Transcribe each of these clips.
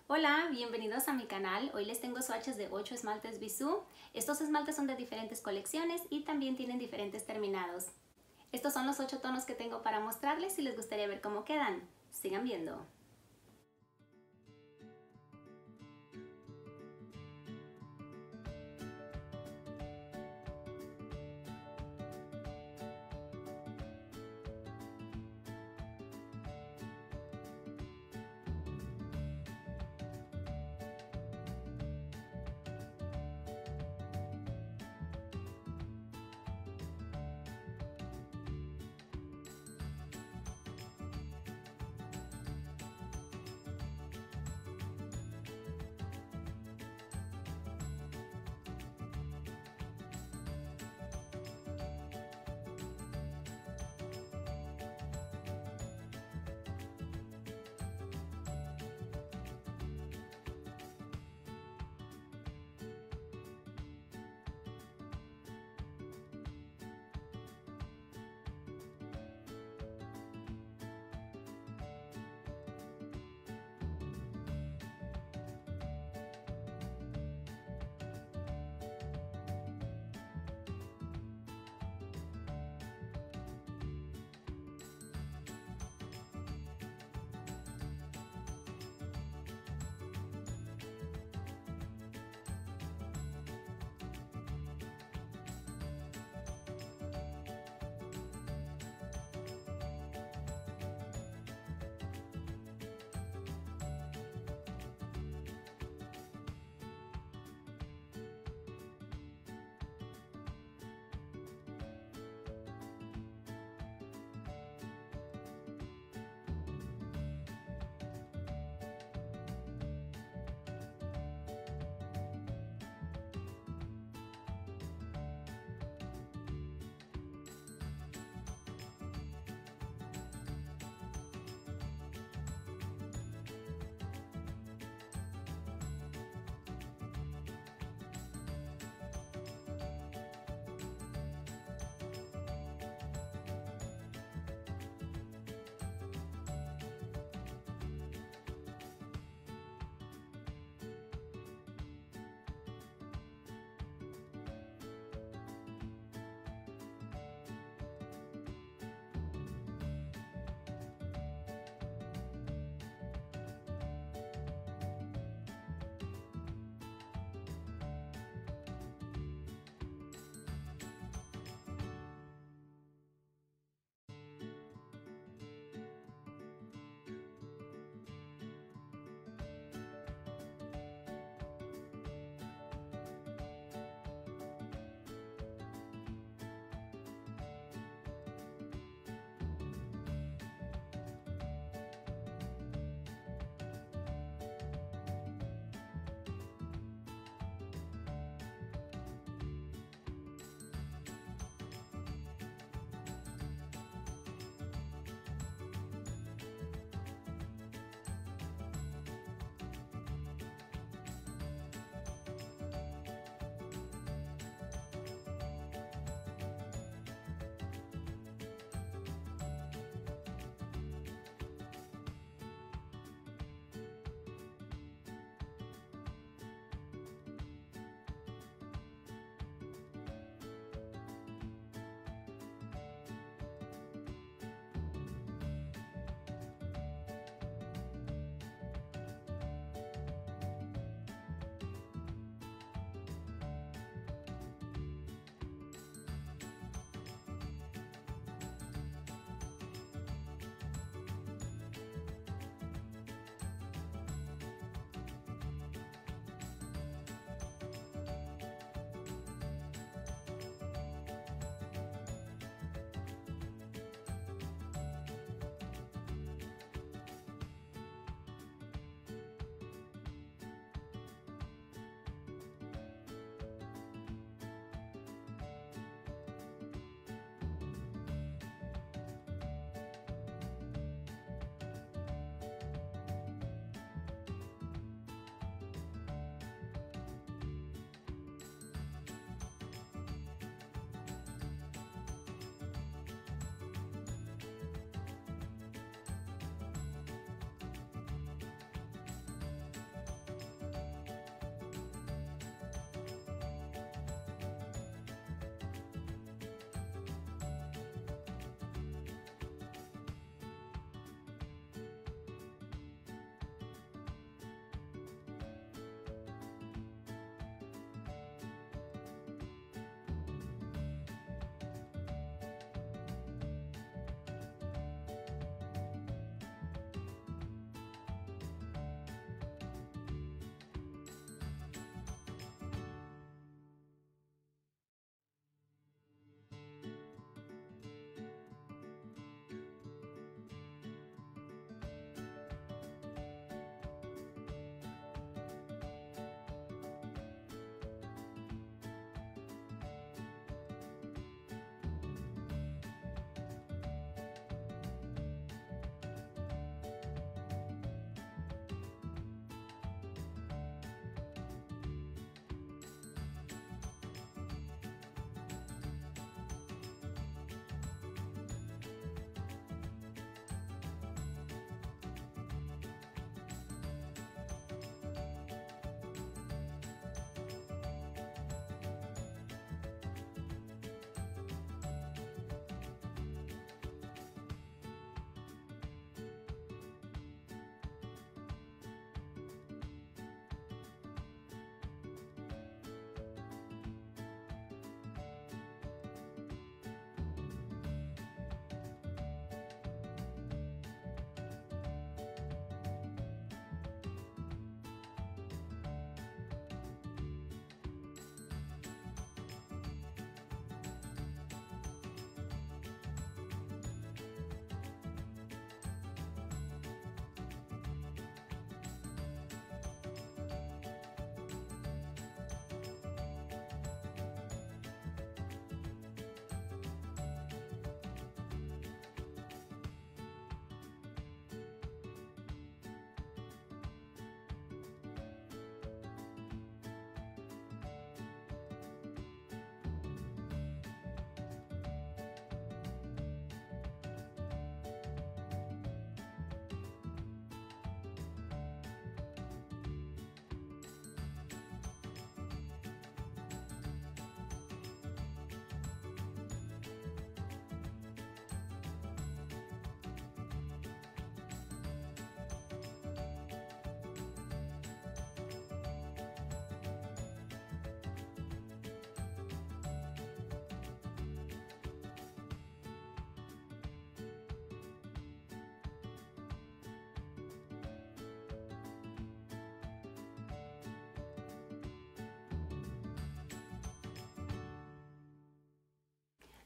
Hola, bienvenidos a mi canal. Hoy les tengo swatches de 8 esmaltes Bisú. Estos esmaltes son de diferentes colecciones y también tienen diferentes terminados. Estos son los 8 tonos que tengo para mostrarles si les gustaría ver cómo quedan. Sigan viendo.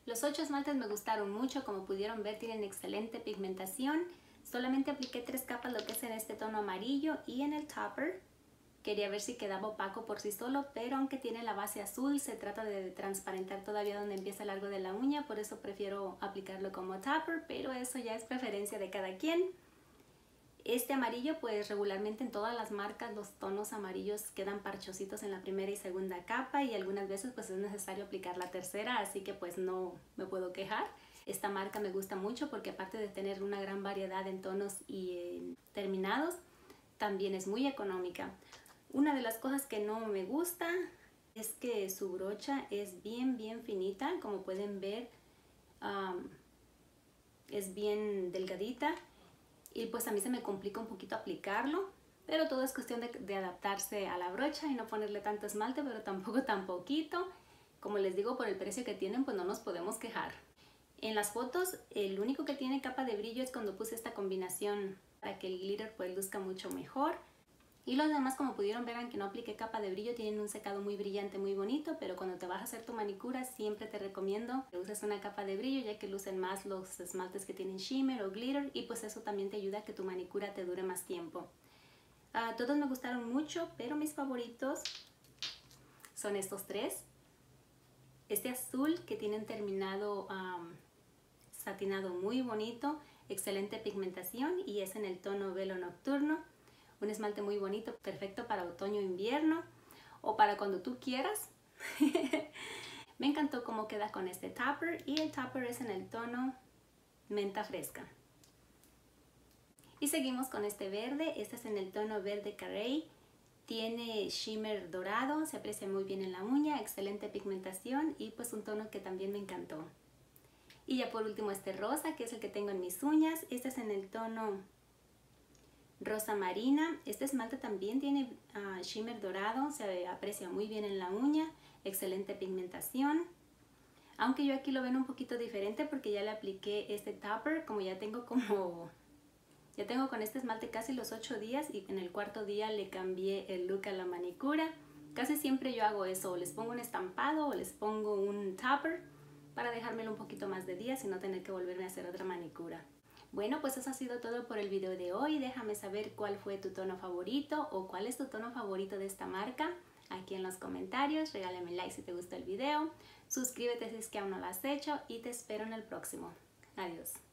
Los 8 esmaltes me gustaron mucho, como pudieron ver tienen excelente pigmentación. Solamente apliqué 3 capas, lo que es en este tono amarillo y en el topper. Quería ver si quedaba opaco por sí solo, pero aunque tiene la base azul, se trata de transparentar todavía donde empieza el largo de la uña, por eso prefiero aplicarlo como topper, pero eso ya es preferencia de cada quien. Este amarillo, pues regularmente en todas las marcas los tonos amarillos quedan parchositos en la primera y segunda capa y algunas veces pues es necesario aplicar la tercera, así que pues no me puedo quejar. Esta marca me gusta mucho porque aparte de tener una gran variedad en tonos y en terminados, también es muy económica. Una de las cosas que no me gusta es que su brocha es bien finita, como pueden ver, es bien delgadita y pues a mí se me complica un poquito aplicarlo, pero todo es cuestión de adaptarse a la brocha y no ponerle tanto esmalte, pero tampoco tan poquito. Como les digo, por el precio que tienen, pues no nos podemos quejar. En las fotos, el único que tiene capa de brillo es cuando puse esta combinación para que el glitter pues luzca mucho mejor. Y los demás, como pudieron ver, aunque no apliqué capa de brillo, tienen un secado muy brillante, muy bonito, pero cuando te vas a hacer tu manicura siempre te recomiendo que uses una capa de brillo, ya que lucen más los esmaltes que tienen shimmer o glitter y pues eso también te ayuda a que tu manicura te dure más tiempo. Todos me gustaron mucho, pero mis favoritos son estos 3. Este azul que tiene un terminado satinado muy bonito, excelente pigmentación y es en el tono Velo Nocturno. Un esmalte muy bonito, perfecto para otoño o invierno o para cuando tú quieras. Me encantó cómo queda con este topper y el topper es en el tono Menta Fresca. Y seguimos con este verde, este es en el tono Verde Carré. Tiene shimmer dorado, se aprecia muy bien en la uña, excelente pigmentación y pues un tono que también me encantó. Y ya por último este rosa, que es el que tengo en mis uñas, este es en el tono Rosa Marina. Este esmalte también tiene shimmer dorado, se aprecia muy bien en la uña, excelente pigmentación. Aunque yo aquí lo ven un poquito diferente porque ya le apliqué este topper, como ya tengo con este esmalte casi los 8 días y en el 4.º día le cambié el look a la manicura. Casi siempre yo hago eso, o les pongo un estampado o les pongo un topper para dejármelo un poquito más de días y no tener que volverme a hacer otra manicura. Bueno, pues eso ha sido todo por el video de hoy. Déjame saber cuál fue tu tono favorito o cuál es tu tono favorito de esta marca aquí en los comentarios. Regálame like si te gustó el video. Suscríbete si es que aún no lo has hecho y te espero en el próximo. Adiós.